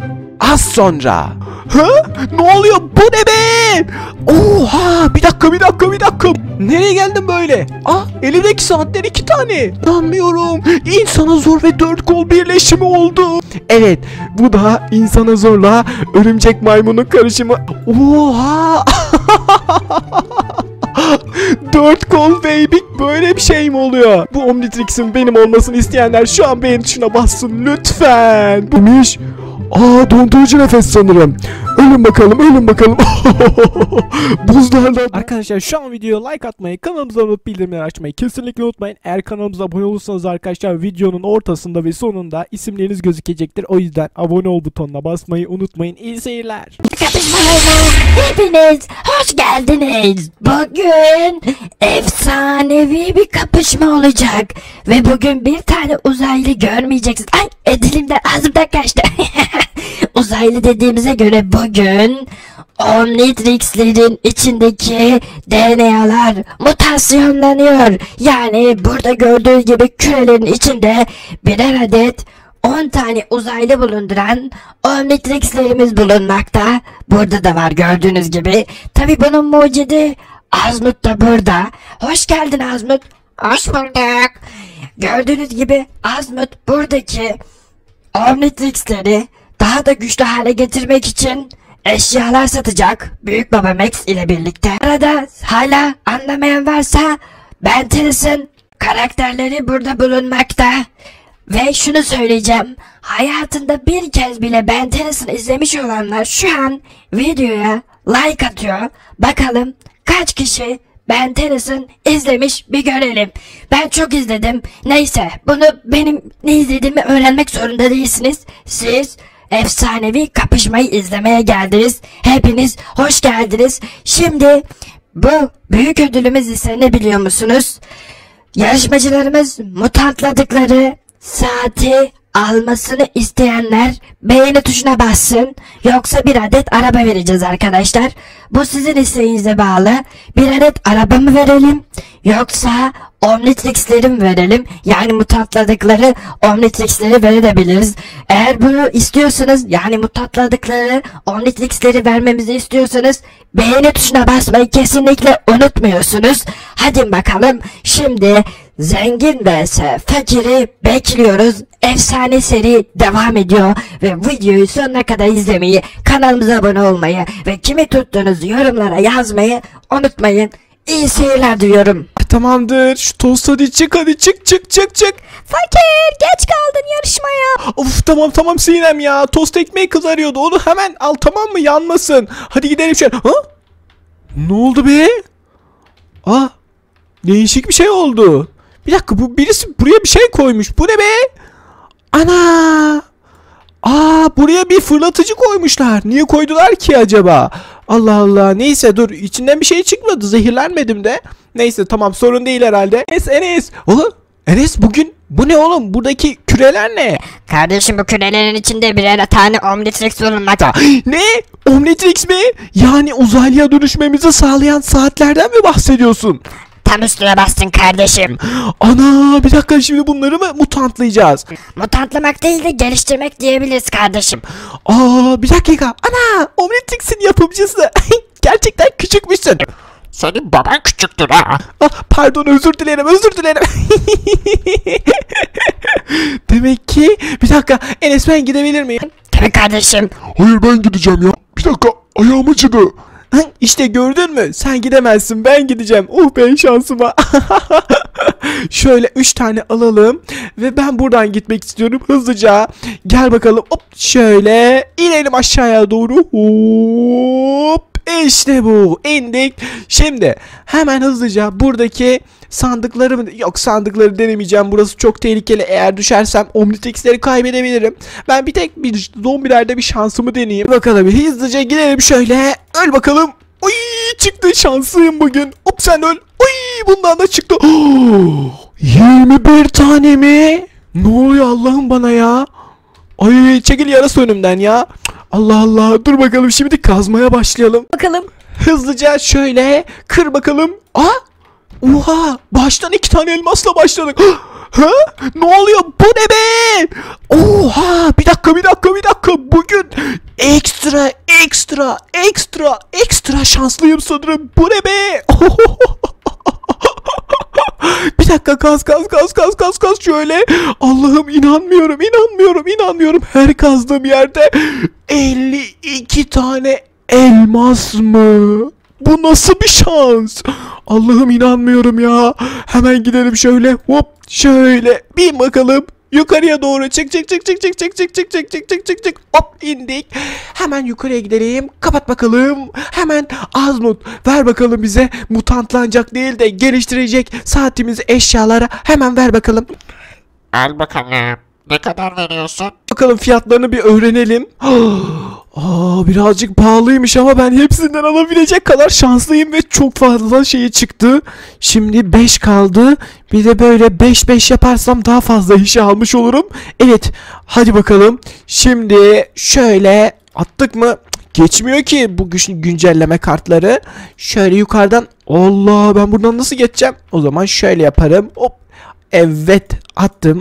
az sonra. Ha? Ne oluyor? Bu ne be? Oha! Bir dakika. Nereye geldim böyle? Elimdeki saatler 2 tane. İnanmıyorum. İnsana zor ve 4 kol birleşimi oldu. Evet, bu da insana zorla örümcek maymunun karışımı. Oha! 4 kol baby, böyle bir şey mi oluyor? Bu Omnitrix'in benim olmasını isteyenler şu an beğen tuşuna bassın lütfen. Demiş. Dondurucu nefes sanırım. Ölün bakalım. Buzlardan. Arkadaşlar şu an videoya like atmayı, kanalımıza abone olup bildirimleri açmayı kesinlikle unutmayın. Eğer kanalımıza abone olursanız arkadaşlar videonun ortasında ve sonunda isimleriniz gözükecektir. O yüzden abone ol butonuna basmayı unutmayın. İyi seyirler. Hepiniz hoş geldiniz. Bugün efsanevi bir kapışma olacak. Ve bugün bir tane uzaylı görmeyeceksiniz. Ay, dilimden ağzımdan kaçtı. Uzaylı dediğimize göre bugün Omnitrix'lerin içindeki DNA'lar mutasyonlanıyor. Yani burada gördüğünüz gibi kürelerin içinde birer adet 10 tane uzaylı bulunduran Omnitrix'lerimiz bulunmakta. Burada da var gördüğünüz gibi. Tabi bunun mucidi Azmut da burada. Hoş geldin Azmut. Hoş bulduk. Gördüğünüz gibi Azmut buradaki Omnitrix'leri daha da güçlü hale getirmek için eşyalar satacak Büyük Baba Max ile birlikte. Arada hala anlamayan varsa Ben Tennyson karakterleri burada bulunmakta. Ve şunu söyleyeceğim. Hayatında bir kez bile Ben Tennyson izlemiş olanlar şu an videoya like atıyor. Bakalım kaç kişi Ben Tennyson izlemiş bir görelim. Ben çok izledim. Neyse, bunu benim ne izlediğimi öğrenmek zorunda değilsiniz. Siz efsanevi kapışmayı izlemeye geldiniz. Hepiniz hoş geldiniz. Şimdi bu büyük ödülümüz ise ne biliyor musunuz? Yarışmacılarımız mutantladıkları saati almasını isteyenler beğeni tuşuna bassın. Yoksa bir adet araba vereceğiz arkadaşlar. Bu sizin isteğinize bağlı. Bir adet araba mı verelim? Yoksa Omnitrix'leri mi verelim? Yani mutantladıkları Omnitrix'leri verebiliriz. Eğer bunu istiyorsanız, yani mutantladıkları Omnitrix'leri vermemizi istiyorsanız beğeni tuşuna basmayı kesinlikle unutmuyorsunuz. Hadi bakalım, şimdi zengin vs fakiri bekliyoruz. Efsane seri devam ediyor ve videoyu sonuna kadar izlemeyi, kanalımıza abone olmayı ve kimi tuttuğunuzu yorumlara yazmayı unutmayın. İyi seyirler diliyorum. Tamamdır, şu tost hadi çık. Fakir, geç kaldın yarışmaya. Of, tamam Sinem ya, tost ekmeği kızarıyordu, onu hemen al, tamam mı, yanmasın. Hadi gidelim şöyle. Ne oldu be? Değişik bir şey oldu. Bir dakika, bu birisi buraya bir şey koymuş. Bu ne be? Ana! Buraya bir fırlatıcı koymuşlar. Niye koydular ki acaba? Allah Allah. Neyse, dur, içinden bir şey çıkmadı. Zehirlenmedim de. Neyse, tamam, sorun değil herhalde. Enes. Oğlum, Enes, bugün bu ne oğlum? Buradaki küreler ne? Kardeşim, bu kürelerin içinde birer tane Omnitrix bulunmakta. Ne? Omnitrix mi? Yani uzaylıya dönüşmemizi sağlayan saatlerden mi bahsediyorsun? Tam üstüne bastın kardeşim. Ana, bir dakika, şimdi bunları mı mutantlayacağız? Mutantlamak değil de geliştirmek diyebiliriz kardeşim. Bir dakika. Ana, Omnitrix'in yapımcısı. Gerçekten küçükmüşsün. Senin baban küçüktür ha. Pardon, özür dilerim. Demek ki, bir dakika, Enes, ben gidebilir miyim? Tabii kardeşim. Hayır, ben gideceğim ya. Bir dakika, ayağım acıdı. İşte gördün mü? Sen gidemezsin, ben gideceğim. Ben şansıma. Şöyle 3 tane alalım. Ve ben buradan gitmek istiyorum hızlıca. Gel bakalım. Hop, şöyle inelim aşağıya doğru. Hop. İşte bu. İndik. Şimdi hemen hızlıca buradaki sandıkları mı? Yok, sandıkları denemeyeceğim. Burası çok tehlikeli. Eğer düşersem Omnitrix'leri kaybedebilirim. Ben bir tek bir zombilerde bir şansımı deneyeyim. Bakalım, hızlıca gidelim şöyle. Öl bakalım. Oy, çıktı, şanslıyım bugün. Hop, sen öl. Oy, bundan da çıktı. 21 tane mi? Ne oluyor Allah'ım bana ya? Ay, çekil yarası önümden ya. Allah Allah, dur bakalım, şimdi kazmaya başlayalım. Bakalım. Hızlıca şöyle kır bakalım. Oha, baştan 2 tane elmasla başladık. Ne oluyor, bu ne be? Oha, bir dakika. Bugün ekstra şanslıyım sanırım. Bu ne be? Bir dakika, kaz şöyle. Allah'ım, inanmıyorum. Her kazdığım yerde 52 tane elmas mı? Bu nasıl bir şans? Allah'ım, inanmıyorum ya. Hemen gidelim şöyle. Hop, şöyle bir bakalım. Yukarıya doğru çık. Hop, indik. Hemen yukarıya gidelim. Kapat bakalım. Hemen Azmut, ver bakalım bize mutantlanacak değil de geliştirecek saatimizi, eşyalara hemen ver bakalım. Al bakalım. Ne kadar veriyorsun? Bakalım fiyatlarını bir öğrenelim. Birazcık pahalıymış ama ben hepsinden alabilecek kadar şanslıyım ve çok fazla şeyi çıktı. Şimdi 5 kaldı. Bir de böyle 5 yaparsam daha fazla işe almış olurum. Evet, hadi bakalım. Şimdi şöyle attık mı? Geçmiyor ki bu güncelleme kartları. Şöyle yukarıdan. Allah, ben buradan nasıl geçeceğim? O zaman şöyle yaparım. Hop. Evet, attım.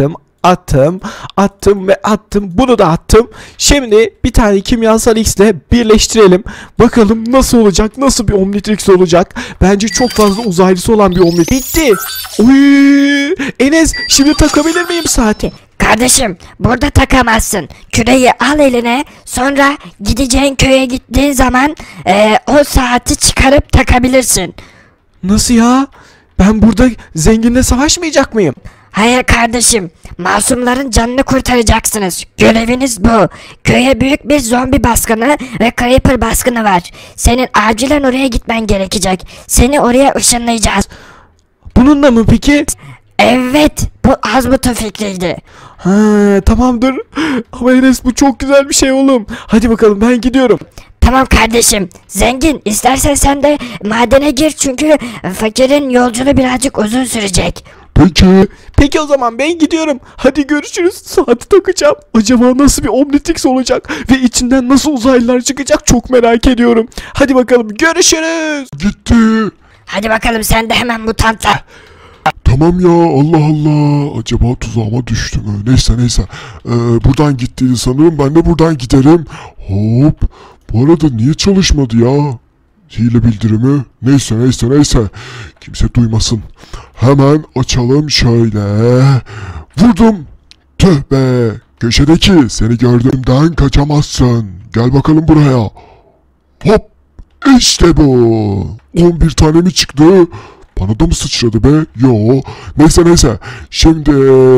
Bunu da attım. Şimdi bir tane kimyasal X ile birleştirelim. Bakalım nasıl olacak? Nasıl bir Omnitrix olacak? Bence çok fazla uzaylısı olan bir Omnitrix. Bitti. Oy! Enes, şimdi takabilir miyim saati? Kardeşim, burada takamazsın. Küreyi al eline, sonra gideceğin köye gittiğin zaman o saati çıkarıp takabilirsin. Nasıl ya? Ben burada zenginle savaşmayacak mıyım? Hayır kardeşim, masumların canını kurtaracaksınız. Göreviniz bu. Köye büyük bir zombi baskını ve creeper baskını var. Senin acilen oraya gitmen gerekecek. Seni oraya ışınlayacağız. Bununla mı peki? Evet, bu Azmut'un fikriydi. Tamamdır. Ama Enes, bu çok güzel bir şey oğlum. Hadi bakalım, ben gidiyorum. Tamam kardeşim. Zengin, istersen sen de madene gir çünkü fakirin yolculuğu birazcık uzun sürecek. Peki o zaman ben gidiyorum. Hadi görüşürüz. Saati takacağım. Acaba nasıl bir Omnitrix olacak ve içinden nasıl uzaylılar çıkacak, çok merak ediyorum. Hadi bakalım, görüşürüz. Gitti. Hadi bakalım, sen de hemen mutantla. Tamam ya, Allah Allah. Acaba tuzağıma düştü mü? Neyse. Buradan gittiydi sanırım. Ben de buradan giderim. Hop. Bu arada niye çalışmadı ya? Hile bildirimi. Neyse. Kimse duymasın. Hemen açalım şöyle. Vurdum. Tüh be. Köşedeki, seni gördüğümden kaçamazsın. Gel bakalım buraya. Hop. İşte bu. 11 tane mi çıktı? Bana da mı sıçradı be? Yo. Neyse. Şimdi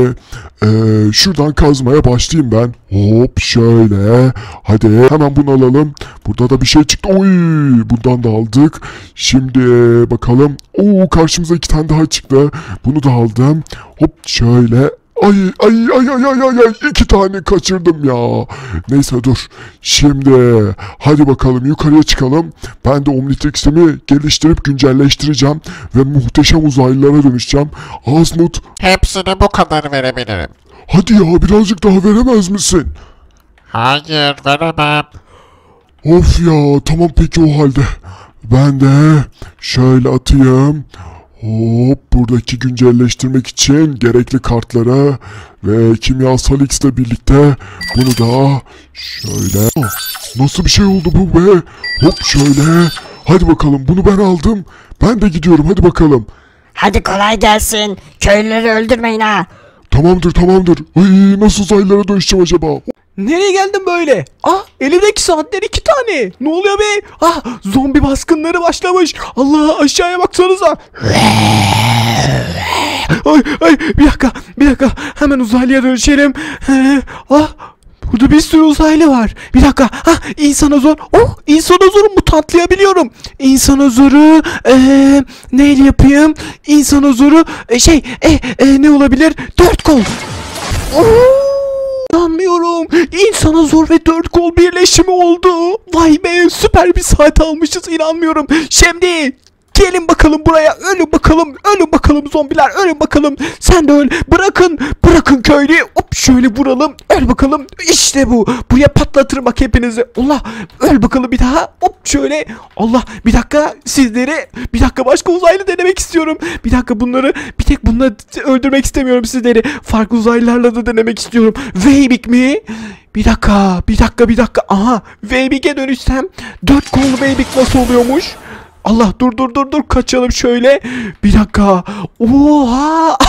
şuradan kazmaya başlayayım ben. Hop şöyle. Hadi hemen bunu alalım. Burada da bir şey çıktı. Oy, bundan da aldık. Şimdi bakalım. Oo, karşımıza 2 tane daha çıktı. Bunu da aldım. Hop şöyle. Ay 2 tane kaçırdım ya. Neyse dur. Şimdi hadi bakalım yukarıya çıkalım. Ben de Omnitrix'imi geliştirip güncelleştireceğim ve muhteşem uzaylılara dönüşeceğim. Azmut. Hepsini bu kadar verebilirim. Hadi ya, birazcık daha veremez misin? Hayır, veremem. Of ya, tamam peki o halde. Ben de şöyle atayım. Hop, buradaki güncelleştirmek için gerekli kartları ve kimyasal X ile birlikte bunu da şöyle. Nasıl bir şey oldu bu be? Hop şöyle. Hadi bakalım, bunu ben aldım. Ben de gidiyorum, hadi bakalım. Hadi kolay gelsin. Köylüleri öldürmeyin ha. Tamamdır. Ay, nasıl uzaylılara dönüşeceğim acaba? Nereye geldim böyle? Elimdeki saatler 2 tane. Ne oluyor be? Zombi baskınları başlamış. Allah, aşağıya baksanıza. Ay, bir dakika. Hemen uzaylıya dönüşelim. Burada bir sürü uzaylı var. Bir dakika. İnsanozor. İnsanozoru mutantlayabiliyorum. İnsanozoru neyle yapayım? İnsanozoru ne olabilir? 4 kol. İnanmıyorum. İnsanozor ve 4 kol birleşimi oldu. Vay be, süper bir saat almışız, inanmıyorum. Şimdi gelin bakalım buraya. Ölün bakalım zombiler, ölün bakalım. Sen de öl. Bırakın köylü. Hop şöyle vuralım. Öl bakalım. İşte bu. Buraya patlatırım bak hepinizi. Allah. Öl bakalım bir daha. Hop şöyle. Allah. Bir dakika başka uzaylı denemek istiyorum. Bir dakika, bir tek bunları öldürmek istemiyorum sizleri. Farklı uzaylılarla da denemek istiyorum. Weybik mi? Bir dakika. Aha, Weybig'e dönüşsem 4 kollu Weybig nasıl oluyormuş? Allah, dur. Kaçalım şöyle. Bir dakika. Oha.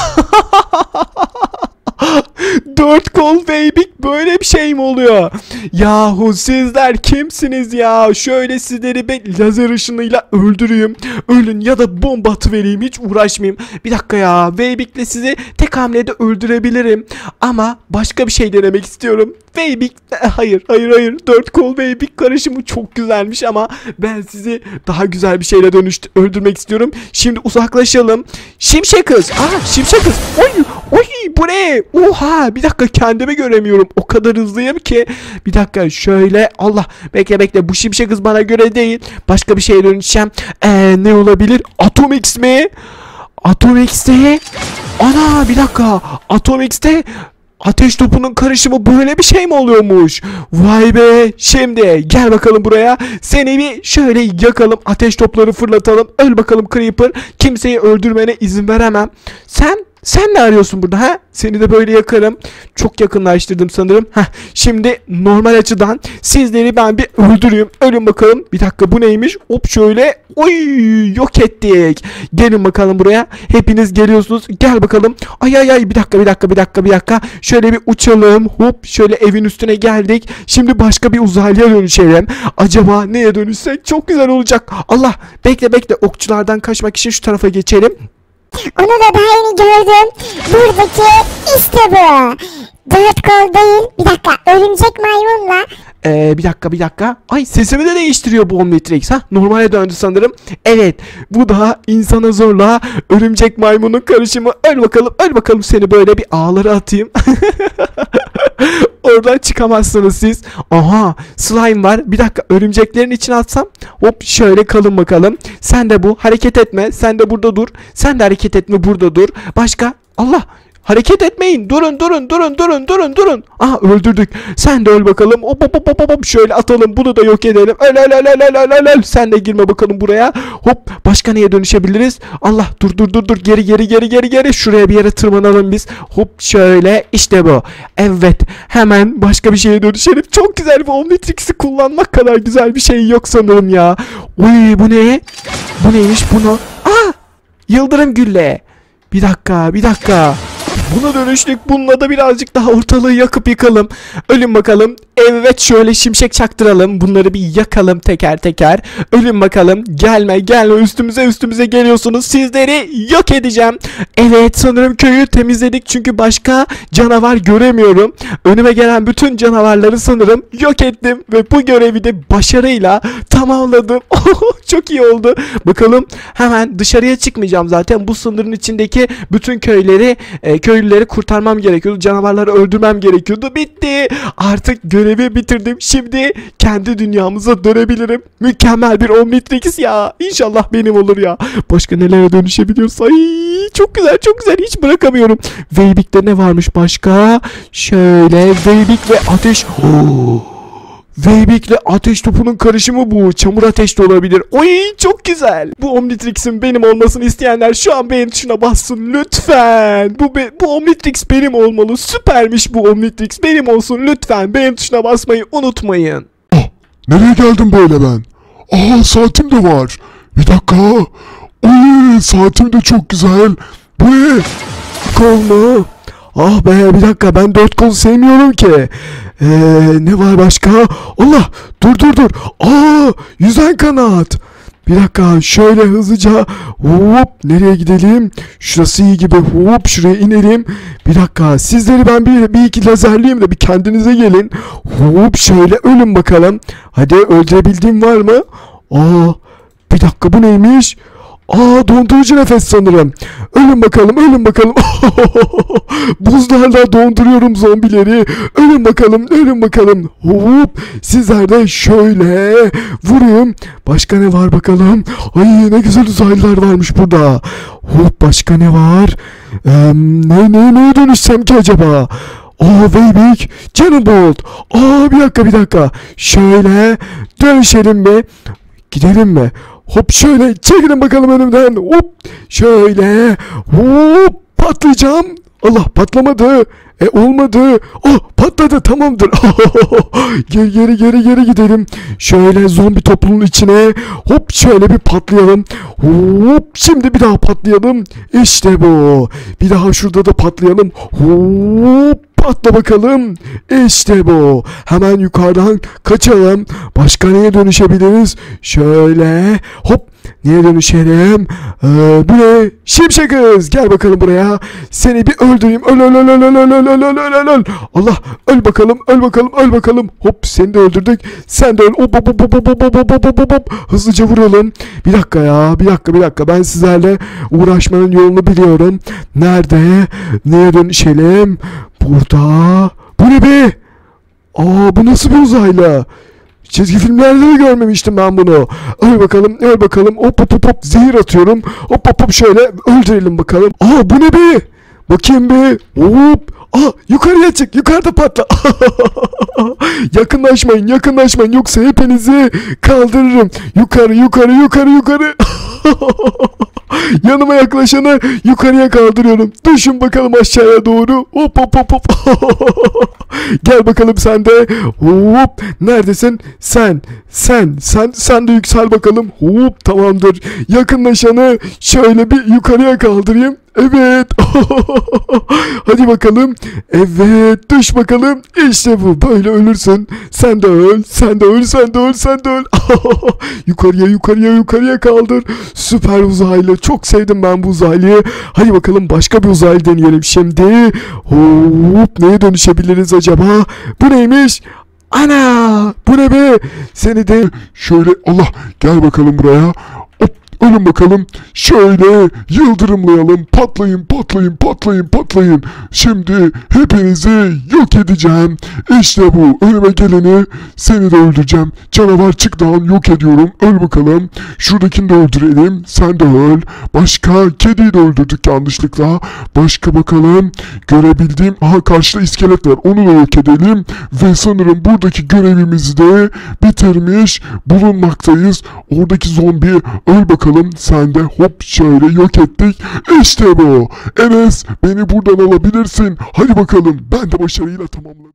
4 kol Weybig böyle bir şey mi oluyor? Yahu sizler kimsiniz ya? Şöyle sizleri bir lazer ışınıyla öldüreyim. Ölün ya da bomba atıvereyim. Hiç uğraşmayayım. Bir dakika ya. Weybig'le sizi tek hamlede öldürebilirim. Ama başka bir şey denemek istiyorum. Weybig. Hayır. 4 kol Weybig karışımı çok güzelmiş ama ben sizi daha güzel bir şeyle öldürmek istiyorum. Şimdi uzaklaşalım. Şimşek kız. Şimşek kız. Oy, bu ne? Oha, bir dakika, kendimi göremiyorum. O kadar hızlıyım ki. Bir dakika şöyle. Allah, bekle. Bu şimşek kız bana göre değil. Başka bir şeye dönüşeceğim. Ne olabilir? Atomix mi? Atomix'te. Ana, bir dakika. Atomix'te ateş topunun karışımı böyle bir şey mi oluyormuş? Vay be. Şimdi gel bakalım buraya. Seni bir şöyle yakalım. Ateş topları fırlatalım. Öl bakalım Creeper. Kimseyi öldürmene izin veremem. Sen ne arıyorsun burada ha? Seni de böyle yakarım. Çok yakınlaştırdım sanırım. Şimdi normal açıdan sizleri ben bir öldüreyim. Ölün bakalım. Bir dakika, bu neymiş? Hop şöyle. Oy, yok ettik. Gelin bakalım buraya. Hepiniz geliyorsunuz. Gel bakalım. Ay. Bir dakika. Şöyle bir uçalım. Hop şöyle evin üstüne geldik. Şimdi başka bir uzaylıya dönüşelim. Acaba neye dönüşsek çok güzel olacak. Allah, bekle. Okçulardan kaçmak için şu tarafa geçelim. Onu da daha yeni gördüm. Buradaki işte bu. 4 kol değil. Bir dakika, örümcek maymunla. Bir dakika. Ay, sesimi de değiştiriyor bu Omnitrix. Normale döndü sanırım. Evet, bu da insana zorla örümcek maymunun karışımı. Öl bakalım, seni böyle bir ağlara atayım. Oradan çıkamazsınız siz. Aha, slime var. Bir dakika, örümceklerin içine atsam. Hop şöyle kalın bakalım. Sen de hareket etme. Sen de burada dur. Sen de hareket etme, burada dur. Başka? Allah. Hareket etmeyin. Durun. Aha, öldürdük. Sen de öl bakalım. Hop. Şöyle atalım. Bunu da yok edelim. Öl. Sen de girme bakalım buraya. Hop. Başka neye dönüşebiliriz? Allah, dur. Geri. Şuraya bir yere tırmanalım biz. Hop şöyle. İşte bu. Evet. Hemen başka bir şeye dönüşelim. Çok güzel, bu Omnitrix'i kullanmak kadar güzel bir şey yok sanırım ya. Uy, bu ne? Bu neymiş bunu? Yıldırım gülle. Bir dakika. Buna dönüştük. Bununla da birazcık daha ortalığı yakıp yıkalım. Ölün bakalım. Evet, şöyle şimşek çaktıralım. Bunları bir yakalım teker. Ölün bakalım. Gelme. Üstümüze geliyorsunuz. Sizleri yok edeceğim. Evet, sanırım köyü temizledik. Çünkü başka canavar göremiyorum. Önüme gelen bütün canavarları sanırım yok ettim. Ve bu görevi de başarıyla tamamladım. Çok iyi oldu. Bakalım, hemen dışarıya çıkmayacağım zaten. Bu sınırın içindeki bütün köylüleri kurtarmam gerekiyordu. Canavarları öldürmem gerekiyordu. Bitti. Artık görevi bitirdim. Şimdi kendi dünyamıza dönebilirim. Mükemmel bir Omnitrix ya. İnşallah benim olur ya. Başka nelere dönüşebiliyoruz? Ay, çok güzel. Hiç bırakamıyorum. Weybig'de ne varmış başka? Şöyle Weybig ve ateş. Weybig'le ateş topunun karışımı bu. Çamur ateş de olabilir. Oy, çok güzel. Bu Omnitrix'in benim olmasını isteyenler şu an beğen tuşuna bassın lütfen. Bu Omnitrix benim olmalı. Süpermiş bu Omnitrix. Benim olsun lütfen. Beğen tuşuna basmayı unutmayın. Nereye geldim böyle ben? Saatim de var. Bir dakika. Oy, saatim de çok güzel. Bu ne? Kol mu? Ah be, bir dakika, ben 4 kol sevmiyorum ki. Ne var başka? Allah, dur. Yüzen kanat. Bir dakika, şöyle hızlıca hop, nereye gidelim? Şurası iyi gibi. Hop, şuraya inelim. Bir dakika, sizleri ben bir iki lazerleyeyim de bir kendinize gelin. Hop şöyle ölün bakalım. Hadi, öldürebildiğim var mı? Bir dakika, bu neymiş? Dondurucu nefes sanırım. Ölün bakalım. Buzlarla donduruyorum zombileri. Ölün bakalım. Hop. Sizler de şöyle vurayım. Başka ne var bakalım? Ay, ne güzel uzaylılar varmış burada. Hop, başka ne var? Neye dönüşsem ki acaba? Weybig, Cannonbolt. Bir dakika. Şöyle dönüşelim mi? Gidelim mi? Hop şöyle çekilin bakalım önümden. Hop şöyle. Hop, patlayacağım. Allah, patlamadı. Olmadı. Oh, patladı, tamamdır. Geri gidelim. Şöyle zombi topluluğun içine hop şöyle bir patlayalım. Hop şimdi bir daha patlayalım. İşte bu. Bir daha şurada da patlayalım. Hop patla bakalım. İşte bu. Hemen yukarıdan kaçalım. Başka neye dönüşebiliriz? Şöyle hop. Niye dönüşelim? Bu ne? Şimşek kız. Gel bakalım buraya. Seni bir öldüreyim. Öl. Allah. Öl bakalım. Hop seni de öldürdük. Sen de öl. Hop. Hızlıca vuralım. Bir dakika. Ben sizlerle uğraşmanın yolunu biliyorum. Nerede? Neye dönüşelim? Burada. Bu ne be? Bu nasıl bir uzaylı? Çizgi filmlerde de görmemiştim ben bunu. Öl bakalım. Hop. Zehir atıyorum. Hop şöyle öldürelim bakalım. Bu ne be? Bakayım be. Hop. Yukarıya çık. Yukarıda patla. Yakınlaşmayın. Yoksa hepinizi kaldırırım. Yukarı. Yanıma yaklaşanı yukarıya kaldırıyorum. Düşün bakalım aşağıya doğru. Hop. Gel bakalım sen de. Hop. Neredesin? Sen de yüksel bakalım. Hop, tamamdır. Yakınlaşanı şöyle bir yukarıya kaldırayım. Evet. Hadi bakalım. Evet. Düş bakalım. İşte bu. Böyle ölürsün. Sen de öl. Yukarıya kaldır. Süper uzaylı. Çok sevdim ben bu uzaylıyı. Hadi bakalım başka bir uzaylı deneyelim şimdi. Hop. Neye dönüşebiliriz acaba? Bu neymiş? Ana! Bu ne be? Seni de Şöyle Allah gel bakalım buraya. Hop ölün bakalım. Şöyle yıldırımlayalım. Patlayın. Şimdi hepinizi yok edeceğim. İşte bu. Önüme geleni seni de öldüreceğim. Canavar çıktan yok ediyorum. Öl bakalım. Şuradakini de öldürelim. Sen de öl. Başka kediyi de öldürdük yanlışlıkla. Başka bakalım. Görebildiğim. Karşıda iskelet var. Onu da yok edelim. Ve sanırım buradaki görevimizi de bitirmiş bulunmaktayız. Oradaki zombi öl bakalım. Sen de hop şöyle yok ettik. İşte bu. Enes beni buradan alabilirsin. Hadi bakalım. Ben de başarıyla tamamladım.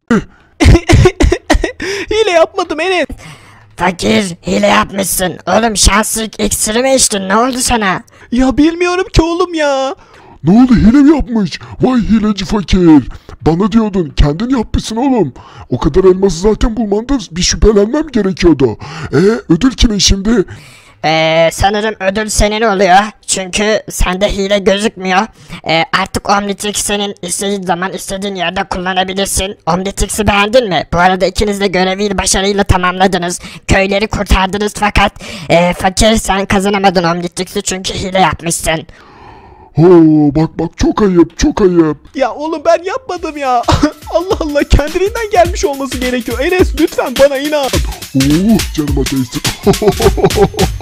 Hile yapmadım Enes. Fakir hile yapmışsın. Oğlum şanslık iksiri mi içtin? Ne oldu sana? Ya bilmiyorum ki oğlum ya. Ne oldu, hile mi yapmış? Vay hileci fakir. Bana diyordun, kendin yapmışsın oğlum. O kadar elması zaten bulmanda bir şüphelenmem gerekiyordu. Ödül kimin şimdi? Sanırım ödül senin oluyor. Çünkü sende hile gözükmüyor. Artık Omnitrix senin istediğin zaman istediğin yerde kullanabilirsin. Omnitrix'i beğendin mi? Bu arada ikiniz de görevi başarıyla tamamladınız. Köyleri kurtardınız fakat fakir sen kazanamadın Omnitrix'i çünkü hile yapmışsın. Bak çok ayıp. Ya oğlum ben yapmadım ya. Allah Allah, kendiliğinden gelmiş olması gerekiyor. Enes lütfen bana inan. Canıma değsin.